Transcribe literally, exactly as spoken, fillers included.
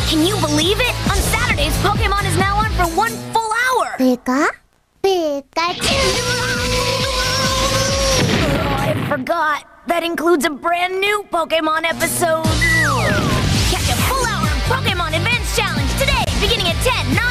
Can you believe it? On Saturdays, Pokémon is now on for one full hour. Pika? Pikachu! Oh, I forgot. That includes a brand new Pokémon episode. Catch a full hour of Pokémon Advance Challenge today, beginning at ten, nine